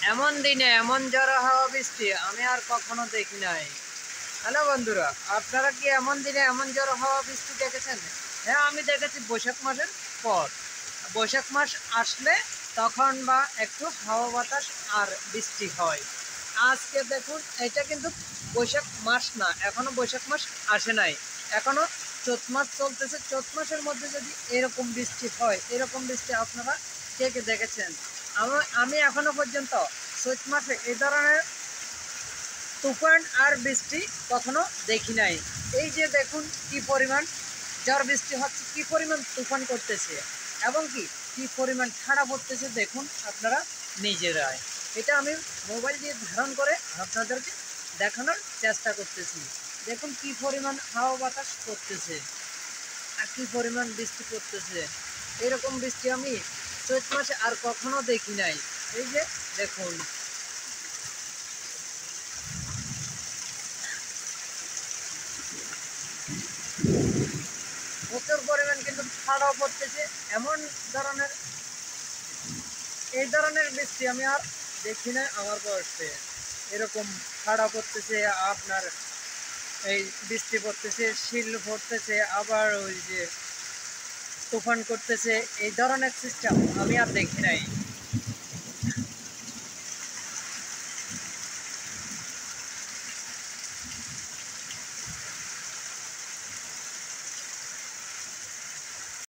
এমন দিনে এমন ঝড়ো হাওয়া বৃষ্টি আমি আর কখনো দেখি নাই। হ্যালো বন্ধুরা, আপনারা কি এমন দিনে এমন ঝড়ো হাওয়া বৃষ্টি দেখেছেন? হ্যাঁ, আমি দেখেছি বৈশাখ মাসের পর। বৈশাখ মাস আসলে তখন বা একটু হাওয়া বাতাস আর বৃষ্টি হয়। আজকে দেখুন, এটা কিন্তু বৈশাখ মাস না, এখনো বৈশাখ মাস আসে নাই, এখনো চৈত মাস চলতেছে। চৈত মাসের মধ্যে যদি এরকম বৃষ্টি হয়, এরকম বৃষ্টি আপনারা কে কে দেখেছেন? আমি এখনো পর্যন্ত চৈত মাসে এই ধরনের তুফান আর বৃষ্টি কখনো দেখি নাই। এই যে দেখুন কি পরিমাণ ঝড় বৃষ্টি হচ্ছে, কি পরিমাণ তুফান করতেছে এবং কি পরিমাণ ঠান্ডা পড়তেছে দেখুন আপনারা নিজেরাই। এটা আমি মোবাইল দিয়ে ধারণ করে আপনাদেরকে দেখানোর চেষ্টা করতেছি। দেখুন কি পরিমাণ হাওয়া বাতাস করতেছে আর কি পরিমাণ বৃষ্টি পড়তেছে। এরকম বৃষ্টি আমি চৈত মাসে আর কখনো দেখি নাই। এই যে দেখুন, প্রচুর পরিমাণ কিন্তু ঠান্ডাও পড়তেছে। এমন ধরনের এই ধরনের বৃষ্টি আমি আর দেখি না আমার বয়সে। এরকম ঠান্ডা পড়তেছে, আপনার এই বৃষ্টি পড়তেছে, শিল পড়তেছে, আবার ওই যে তুফান করতেছে, এই ধরনের সিস্টেম আমি আর দেখি নাই।